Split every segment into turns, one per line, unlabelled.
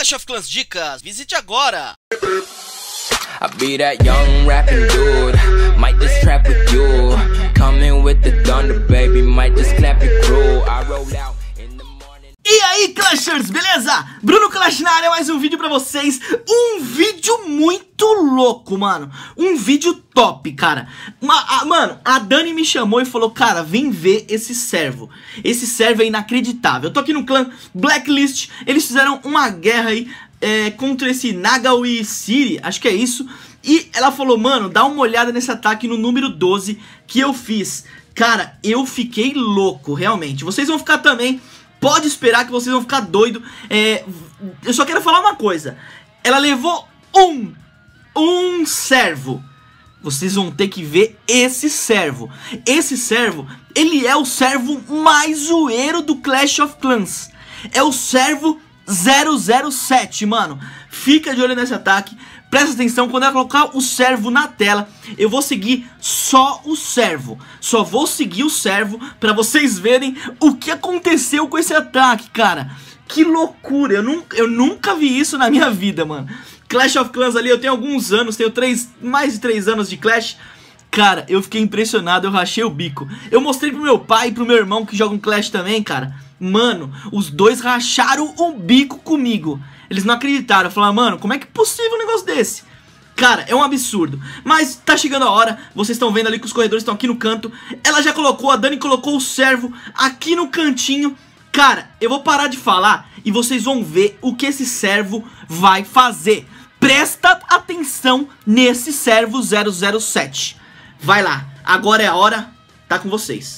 Clash of Clans Dicas, visite agora!
I be that young rapping dude, might just trap with you, coming with the thunder baby, might just clap it crew, I roll out in the morning.
E aí, Clashers, beleza? Bruno Clash na área, mais um vídeo pra vocês. Um vídeo muito louco, mano. Um vídeo top, cara. Mano, a Dani me chamou e falou: cara, vem ver esse servo. Esse servo é inacreditável. Eu tô aqui no clã Blacklist. Eles fizeram uma guerra aí contra esse Nagawi City, acho que é isso. E ela falou: mano, dá uma olhada nesse ataque no número 12 que eu fiz. Cara, eu fiquei louco, realmente. Vocês vão ficar também. Pode esperar que vocês vão ficar doido. Eu só quero falar uma coisa. Ela levou um servo. Vocês vão ter que ver esse servo. Esse servo, ele é o servo mais zoeiro do Clash of Clans. É o servo 007, mano. Fica de olho nesse ataque. Presta atenção, quando ela colocar o servo na tela, eu vou seguir só o servo. Só vou seguir o servo pra vocês verem o que aconteceu com esse ataque, cara. Que loucura, eu nunca vi isso na minha vida, mano. Clash of Clans ali, eu tenho alguns anos, tenho mais de 3 anos de Clash. Cara, eu fiquei impressionado, eu rachei o bico. Eu mostrei pro meu pai e pro meu irmão que jogam Clash também, cara. Mano, os dois racharam o bico comigo. Eles não acreditaram, falaram: mano, como é que é possível um negócio desse? Cara, é um absurdo. Mas tá chegando a hora, vocês estão vendo ali que os corredores estão aqui no canto. Ela já colocou, a Dani colocou o servo aqui no cantinho. Cara, eu vou parar de falar e vocês vão ver o que esse servo vai fazer. Presta atenção nesse servo 007. Vai lá, agora é a hora, tá com vocês.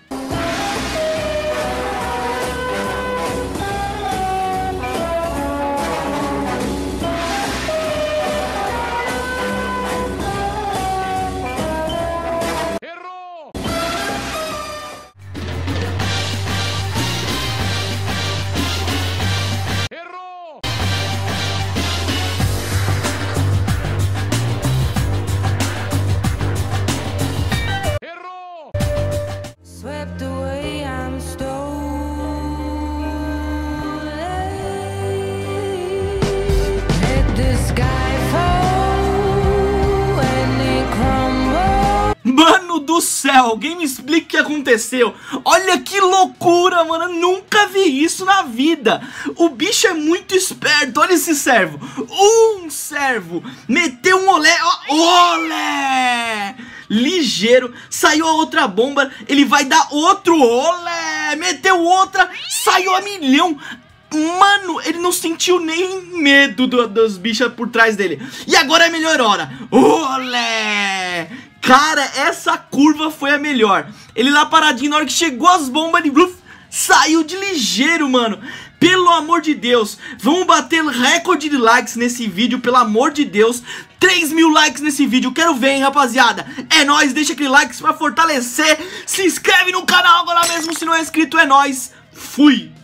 Mano do céu, alguém me explica o que aconteceu. Olha que loucura, mano, eu nunca vi isso na vida. O bicho é muito esperto, olha esse servo. Um servo, meteu um olé, olé, ligeiro, saiu a outra bomba, ele vai dar outro olé, meteu outra, saiu a milhão. Mano, ele não sentiu nem medo dos bichos por trás dele. E agora é a melhor hora. Olé! Cara, essa curva foi a melhor. Ele lá paradinho, na hora que chegou as bombas, ele saiu de ligeiro, mano. Pelo amor de Deus, vamos bater recorde de likes nesse vídeo, pelo amor de Deus. 3.000 likes nesse vídeo, quero ver, hein, rapaziada. É nóis, deixa aquele like pra fortalecer. Se inscreve no canal agora mesmo se não é inscrito, é nóis. Fui!